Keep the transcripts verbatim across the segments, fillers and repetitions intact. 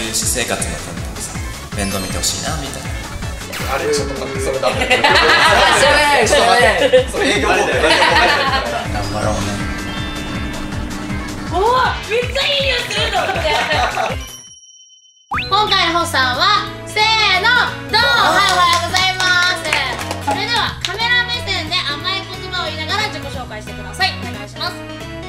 いう私生活のためにさ面倒見てほしいなみたいな。 あれちょっと待ってそれダメ。 知らない知らない。 それ営業妨害。 頑張ろうね。 おお、めっちゃいい匂いすると思って。今回のホスさんはせーのドン。はい、おはようございます。それではカメラ目線で甘い言葉を言いながら自己紹介してください。お願いします。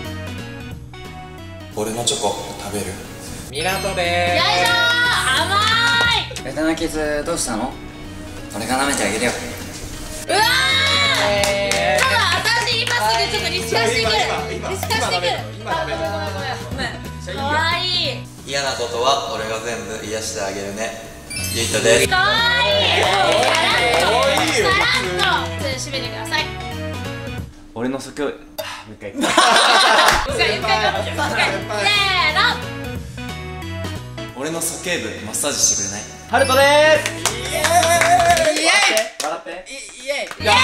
俺のチョコ食べる？ ミラトよいでしょー、甘い。 ベタな傷どうしたの？俺が舐めてあげるよ。 うわー、ただ私今すぐちょっとリスカしてくるリスカしてくる。あ、ごめんごめんごめんごめん。かわいい。 嫌なことは俺が全部癒してあげるね。ゆいとです。 かわいい。さらっとさらっと締めてください。 俺の即興、もう一回。 もう一回もう一回もう一回せーの。 俺の鼠径部マッサージしてくれない？ ハルトでーす。 イエーイ笑ってイエーイイエーイイエーイ。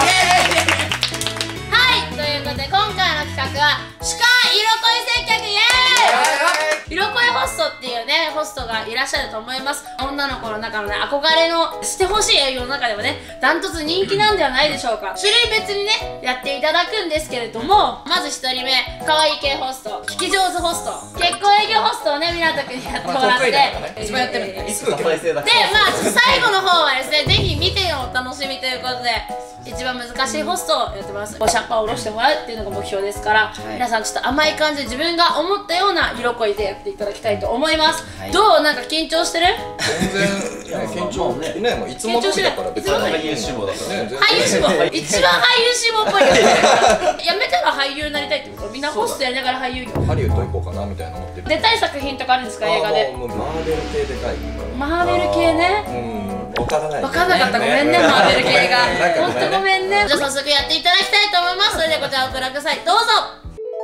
はい、ということで今回の企画は歯科色恋接客イエーイ。色恋ホストっていうねホストがいらっしゃると思います。女の子の中のね憧れのしてほしい営業の中でもねダントツ人気なんではないでしょうか。種類別にねやっていただくんですけれども、まずひとりめ可愛い系ホスト、聞き上手ホスト、結婚営業ホストをね湊くんにやってもらって、 一番やってるんだ。 いつも再生だ。 で、まあ最後の方はですね、ぜひ見てのお楽しみということで一番難しいホストをやってます。シャンパンを下ろしてもらうっていうのが目標ですから、はい、皆さんちょっと甘い感じで自分が思ったような色恋でやっていただきたいと思います、はい、どう？なんか緊張してる？ 全然緊張ね、ね、もういつも通りだから別に俳優志望だからね。 俳優志望一番俳優志望っぽいよね。やめたら俳優になりたいってこと？みんなホストやりながら俳優業ハリウッド行こうかなみたいな思ってる。 出たい作品とかあるんですか？映画で。 もうマーベル系でかい。 マーベル系ね。 うん、わからない。 わからなかった、ごめんね、マーベル系が。ほんとごめんね。じゃあ早速やっていただきたいと思います。それではこちらをご覧ください、どうぞ。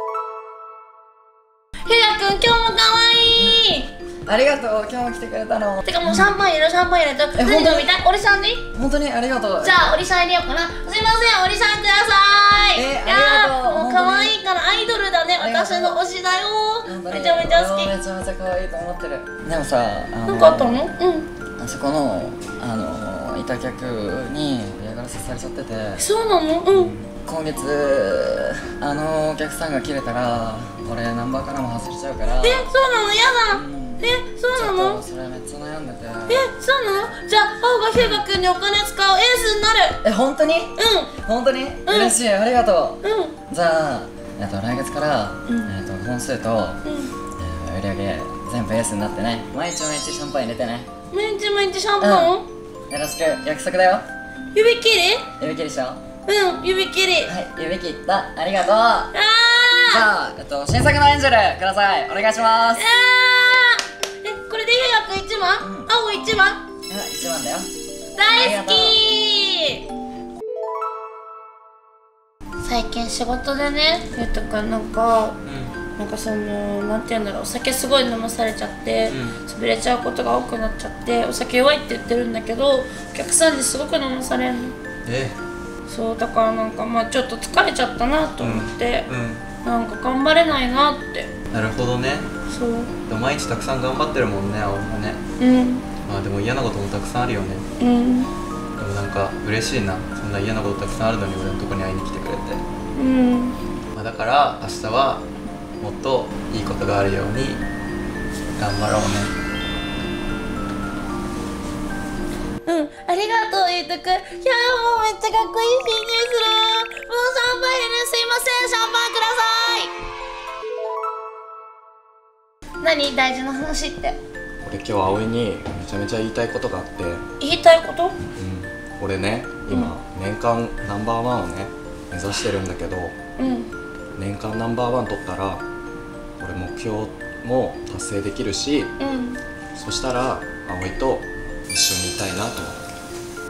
ひゅうやくん、今日もかわいい。 ありがとう、今日も来てくれたの。 てかもうシャンパン入れる、シャンパン入れる。何飲みたい？オリさんでいい？ 本当にありがとう。 じゃあオリさん入れようかな。すいません、オリさんください。 えー、ありがとう。 もう可愛いからアイドルだね。私の推しだよ。めちゃめちゃ好き。 めちゃめちゃ可愛いと思ってる。でもさ、 なんかあったの？うん。 あそこのあのいた客に嫌がらせされちゃってて。 そうなの？うん。 今月あのお客さんが切れたら俺ナンバーからも外れちゃうから。 え、そうなの？やだ。え、そうなの？ それめっちゃ悩んでて。 え、そうなの？じゃあ青がひゅうがくんにお金使うエースになる。 え、本当に？ うん。 本当に？嬉しい、ありがとう。 うん。 じゃあえっと来月からえっと本数と売り上げ全部エースになってね。毎日毎日シャンパン入れてね。 毎日毎日シャンパン？ よろしく、約束だよ。 指切り？ 指切りしよう。 うん、指切り。 はい、指切った。ありがとう。 あじゃあ、えっと、新作のエンジェルください。お願いします。 あえ、これでひゅうやくんいちまん？青いちまん？ うん、いちまんだよ。 大好き。最近仕事でね、ゆうとくんなんかなんかその、なんていうんだろう、お酒すごい飲まされちゃって潰れちゃうことが多くなっちゃって、お酒弱いって言ってるんだけどお客さんにすごく飲まされるの。 えそうだからなんかまあちょっと疲れちゃったなと思って、 うん、 なんか頑張れないなって。 なるほどね。 そうでも毎日たくさん頑張ってるもんね、青もね。 うんまあでも嫌なこともたくさんあるよね。 うんでもなんか嬉しいな、そんな嫌なことたくさんあるのに俺のとこに会いに来てくれて。 うんまあだから明日はもっといいことがあるように頑張ろうね。 うん、ありがとう、ゆうとくん。いやーもうめっちゃかっこいい ピージー する。もうシャンパン入れる。すいません、シャンパンください。何？大事な話って。 俺今日葵にめちゃめちゃ言いたいことがあって。 言いたいこと？ うん、俺ね、今、うん、年間ナンバーワンをね目指してるんだけど、うん、年間ナンバーワン取ったら俺目標も達成できるし、うん、そしたら葵と一緒にいたいなと思って。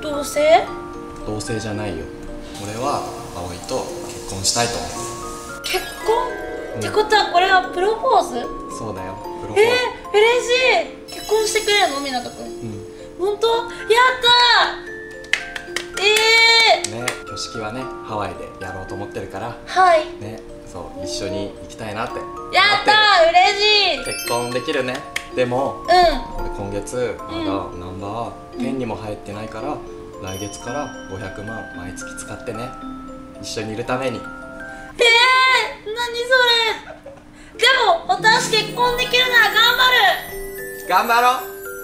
同棲？ 同棲じゃないよ。俺は葵と結婚したいと思って。 結婚？うん、ってことはこれはプロポーズ？ そうだよ、プロポーズ。 えー、嬉しい。結婚してくれるの、湊くん。うん。本当？やったー。ええー。 ね、挙式はねハワイでやろうと思ってるから。 はい。 ね、そう一緒に行きたいなって。 やったー、嬉しい。 結婚できるね。 でもう俺今月まだナンバーじゅうにも入ってないから、来月からごひゃくまん毎月使ってね、一緒にいるために。 ん。えー、何それ。でも私結婚できるなら頑張る。 頑張ろ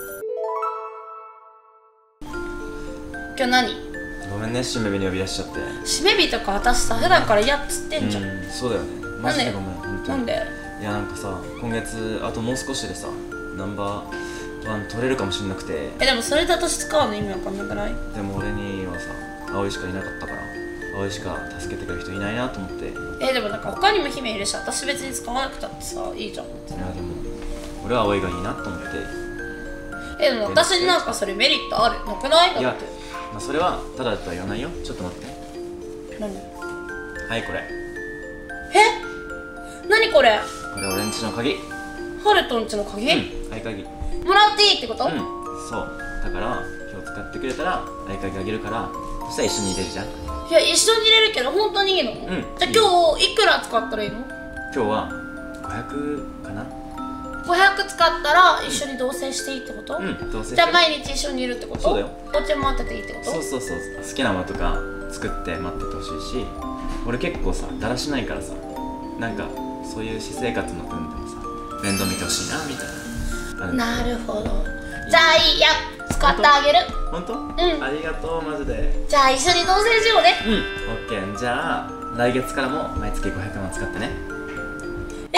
う。 今日何？ ごめんね、締め日に呼び出しちゃって。 締め日とか私さ普段から嫌っつってんじゃん。 うん、そうだよね。マジでごめん、本当に。 なんで？ いや、なんかさ、今月あともう少しでさ、ナンバーワン取れるかもしれなくて。 え、でもそれで私使うの意味わかんなくない？ でも俺にはさ、葵しかいなかったから、葵しか助けてくれる人いないなと思って。いえ、でもなんか他にも姫いるし、私別に使わなくたってさ、いいじゃん。 や、でも俺は葵がいいなと思って。 え、でも私になんかそれメリットあるなくない？ いやだって。、 まあ、それはただとは言わないよ。ちょっと待って。 何？ はい、これ。 え？何これ？ これ俺んちの鍵。 ハルトンちの鍵？ うん、合鍵。 もらっていいってこと？ うん、そうだから今日使ってくれたら合鍵あげるから、そしたら一緒に入れるじゃん。 いや、一緒に入れるけど本当にいいの？ んじゃあ今日いくら使ったらいいの？ 今日はごひゃくかな。 ごひゃく使ったら一緒に同棲していいってこと？ うん、どうせじゃあ毎日一緒にいるってこと？ そうだよ。 お家待ってていいってこと？ そうそうそう、好きなものとか作って待っててほしいし、俺結構さだらしないからさ、なんかそういう私生活の分でもさ面倒見てほしいなみたいな。 なるほど。じゃあいいや、使ってあげる。 ほんと？ んありがとう、マジで。 じゃあ一緒に同棲しようね。 うん、オッケー。じゃあ来月からも毎月ごひゃくまん使ってね。 ええ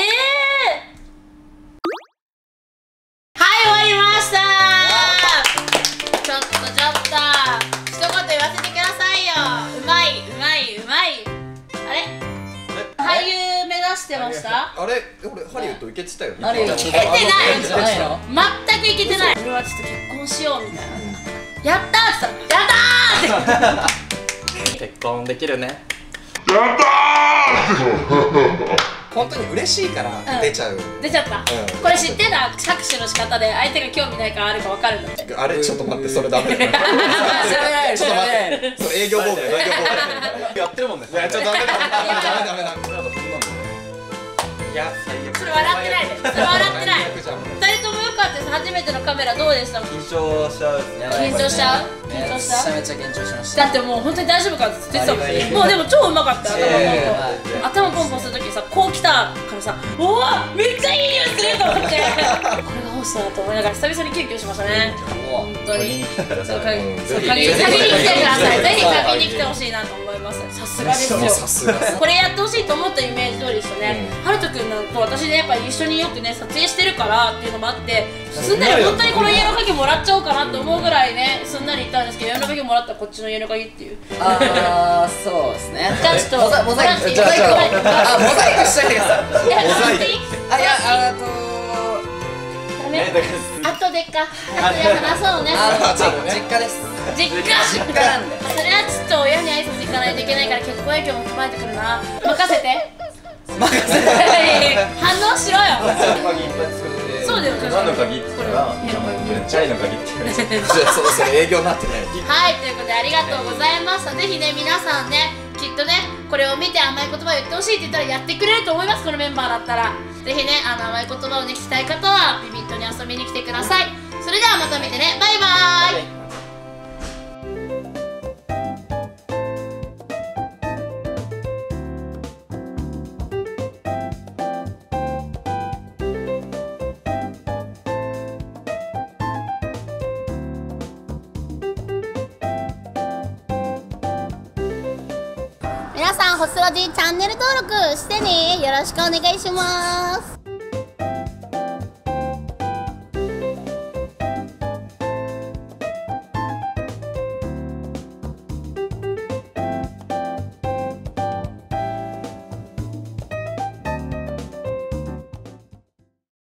ー、はい、終わりましたー。ちょっとちょっと一言言わせてくださいよ。うまいうまいうまい。あれ、俳優目指してました？ あれ俺ハリウッド行けてたよね。 ハリウッドいけてないじゃないの？ 全くいけてない。俺はちょっと結婚しようみたいな。やったーって言ったら、やったーって結婚できるね。 本当に嬉しいから出ちゃう、 出ちゃった、 うんこれ知ってた？搾取の仕方で相手が興味ないからあるか分かるんだって。 あれちょっと待って、それダメだよちょっと待って、それ営業妨害、営業妨害やってるもんね。いやちょっとダメだダメダメダメダメ。いや最悪。 それ笑ってないで、それ笑ってない。ふたりともよかったです。初めてのカメラどうでした？ 緊張しちゃう。 緊張しちゃう？緊張した？ めちゃめちゃ緊張しました。 だってもう本当に大丈夫かって言ってたもん。もうでも超うまかったよ、頭ポンポン頭ポンポンするときさ、こう来たからさ、おおめっちゃいい匂いすると思ってこれがホストだと思いながら久々にキュンキュンしましたね。本当にそう、嗅ぎに来てください。ぜひ嗅ぎに来てほしいなと思います。さすがですよ。 さすが。 これやってほしいと思ったイメージ通りでしたね。ハルト君なんと私ね、やっぱり一緒によくね撮影してるからっていうのもあって、すんなり本当にこの家の鍵もらっちゃおうかなと思うぐらいね、すんなり言ったんですけど、家の鍵もらったらこっちの家の鍵っていう。 あー、そうですね。 じゃあちょっとモザイク、モザイク、 じゃあじゃああ、モザイクしないでください。 いや、本当にあ、いや、あとダメ。後でか。後で話そうね。 あの、実家です。 実家。 実家なんで。 それはちょっと親に挨拶行かないといけないから結婚影響も踏まえてくるな。任せて。 任せて。 反応しろよ。 鍵いっぱい作って。 そうだよ。 何の鍵って言ったら、チャイの鍵って言われて。 そうそう、営業になってない。 はい、ということでありがとうございました。ぜひね、皆さんね、きっとね、これを見て甘い言葉を言ってほしいって言ったらやってくれると思います、このメンバーだったら。ぜひね、あの甘い言葉をね、聞きたい方はビビットに遊びに来てください。それではまた見てね、バイバーイ。皆さん、ホスロジチャンネル登録してね。よろしくお願いします。